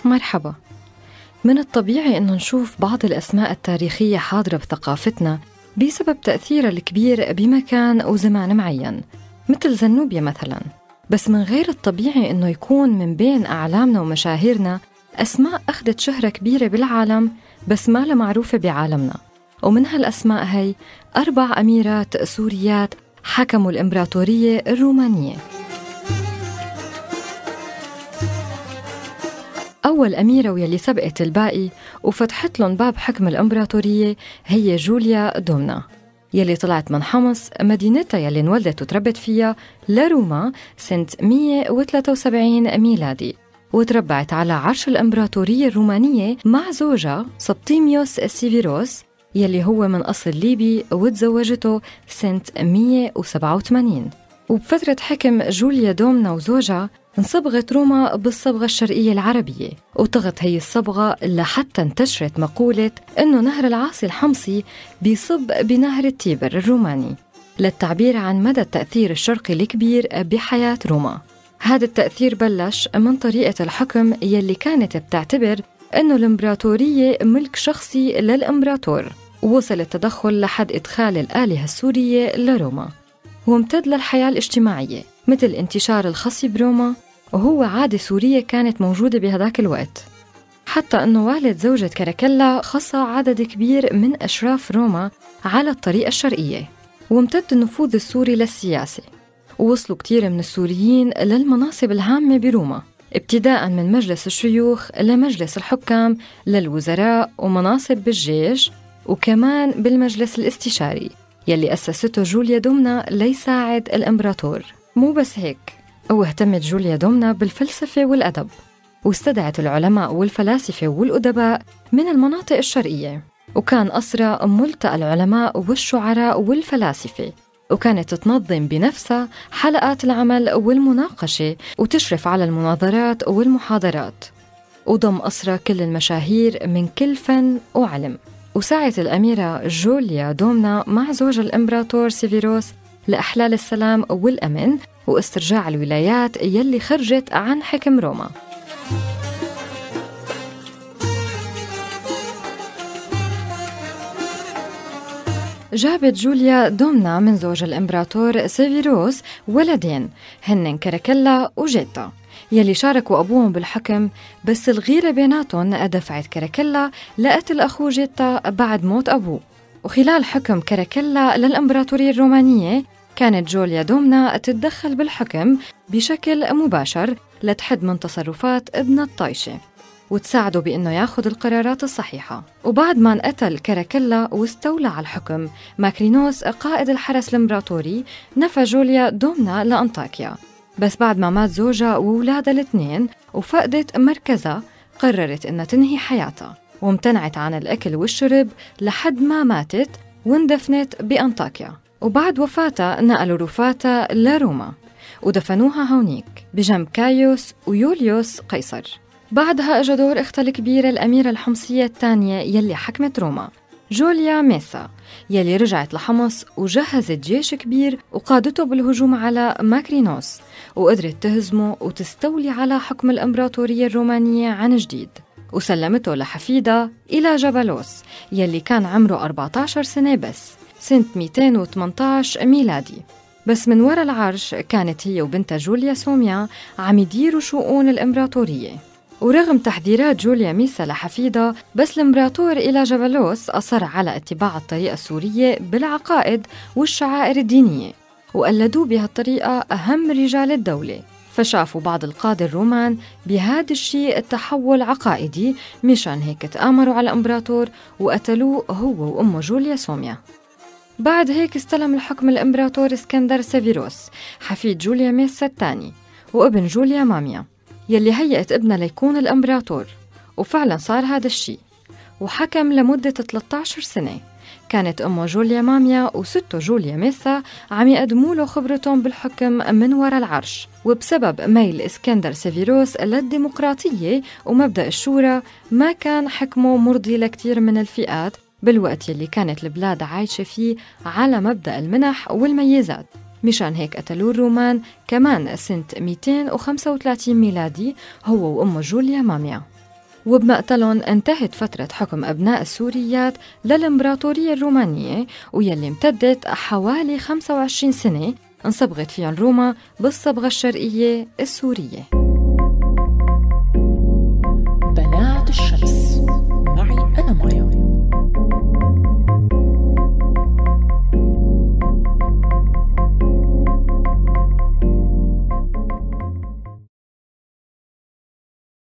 مرحبا. من الطبيعي أنه نشوف بعض الأسماء التاريخية حاضرة بثقافتنا بسبب تأثيرها الكبير بمكان وزمان معين، مثل زنوبيا مثلاً. بس من غير الطبيعي أنه يكون من بين أعلامنا ومشاهيرنا أسماء أخذت شهرة كبيرة بالعالم بس ما لها معروفة بعالمنا. ومن هالأسماء هي 4 أميرات سوريات حكموا الإمبراطورية الرومانية. أول أميرة واللي سبقت الباقي وفتحت لهم باب حكم الإمبراطورية هي جوليا دومنا، يلي طلعت من حمص مدينتها يلي انولدت وتربت فيها لروما سنة 173 ميلادي، وتربعت على عرش الإمبراطورية الرومانية مع زوجها سبطيميوس سيفيروس يلي هو من أصل ليبي، وتزوجته سنة 187. وبفترة حكم جوليا دومنا وزوجها انصبغت روما بالصبغة الشرقية العربية، وطغت هي الصبغة لحتى انتشرت مقولة إنه نهر العاصي الحمصي بيصب بنهر التيبر الروماني للتعبير عن مدى التأثير الشرقي الكبير بحياة روما. هذا التأثير بلش من طريقة الحكم يلي كانت بتعتبر إنه الإمبراطورية ملك شخصي للإمبراطور، ووصل التدخل لحد إدخال الآلهة السورية لروما، وامتد للحياة الاجتماعية مثل انتشار الخصي بروما، وهو عادة سورية كانت موجودة بهذاك الوقت، حتى أنه والد زوجة كاراكلا خصى عدد كبير من أشراف روما على الطريقة الشرقية. وامتد النفوذ السوري للسياسة، ووصلوا كتير من السوريين للمناصب الهامة بروما، ابتداء من مجلس الشيوخ لمجلس الحكام للوزراء ومناصب بالجيش، وكمان بالمجلس الاستشاري يلي أسسته جوليا دومنا ليساعد الإمبراطور. مو بس هيك، واهتمت جوليا دومنا بالفلسفة والأدب، واستدعت العلماء والفلاسفة والأدباء من المناطق الشرقية، وكان قصرها ملتقى العلماء والشعراء والفلاسفة، وكانت تنظم بنفسها حلقات العمل والمناقشة وتشرف على المناظرات والمحاضرات، وضم قصرها كل المشاهير من كل فن وعلم. وسعت الأميرة جوليا دومنا مع زوج الإمبراطور سيفيروس لإحلال السلام والأمن واسترجاع الولايات يلي خرجت عن حكم روما. جابت جوليا دومنا من زوج الإمبراطور سيفيروس ولدين هن كاراكلا وجيتا يلي شاركوا أبوهم بالحكم، بس الغيرة بيناتهم دفعت كاراكلا لقتل أخوه جيتا بعد موت أبوه. وخلال حكم كاراكلا للإمبراطورية الرومانية كانت جوليا دومنا تتدخل بالحكم بشكل مباشر لتحد من تصرفات ابنها الطايشة وتساعده بأنه ياخد القرارات الصحيحة. وبعد ما انقتل كاراكلا واستولى على الحكم ماكرينوس قائد الحرس الإمبراطوري، نفى جوليا دومنا لأنطاكيا، بس بعد ما مات زوجها وولادها الاثنين وفقدت مركزها قررت إنها تنهي حياتها، وامتنعت عن الأكل والشرب لحد ما ماتت واندفنت بأنطاكيا. وبعد وفاتها نقلوا رفاتها لروما ودفنوها هونيك بجنب كايوس ويوليوس قيصر. بعدها اجى دور اختها الكبيرة الأميرة الحمصية الثانية يلي حكمت روما، جوليا ميسا، يلي رجعت لحمص وجهزت جيش كبير وقادته بالهجوم على ماكرينوس، وقدرت تهزمه وتستولي على حكم الإمبراطورية الرومانية عن جديد، وسلمته لحفيدها إلى جبلوس يلي كان عمره 14 سنة بس سنة 218 ميلادي. بس من وراء العرش كانت هي وبنتها جوليا سوميا عم يديروا شؤون الإمبراطورية. ورغم تحذيرات جوليا ميسا لحفيدها، بس الإمبراطور إلى جبلوس أصر على اتباع الطريقة السورية بالعقائد والشعائر الدينية، وقلدوا بهالطريقة أهم رجال الدولة. فشافوا بعض القادة الرومان بهذا الشيء التحول عقائدي، مشان هيك تآمروا على الإمبراطور وقتلوه هو وأمه جوليا سوميا. بعد هيك استلم الحكم الإمبراطور اسكندر سيفيروس حفيد جوليا ميسا الثاني وابن جوليا ماميا يلي هيئت ابنها ليكون الإمبراطور، وفعلا صار هذا الشيء، وحكم لمدة 13 سنة. كانت أمه جوليا ماميا وسته جوليا ميسا عم يقدموا له خبرتهم بالحكم من وراء العرش، وبسبب ميل اسكندر سيفيروس للديمقراطية ومبدأ الشورى ما كان حكمه مرضي لكتير من الفئات بالوقت يلي كانت البلاد عايشة فيه على مبدأ المنح والميزات. مشان هيك قتلوا الرومان كمان سنة 235 ميلادي هو وأمه جوليا ماميا. وبمقتلهم انتهت فترة حكم أبناء السوريات للإمبراطورية الرومانية، ويلي امتدت حوالي 25 سنة انصبغت فيهم روما بالصبغة الشرقية السورية.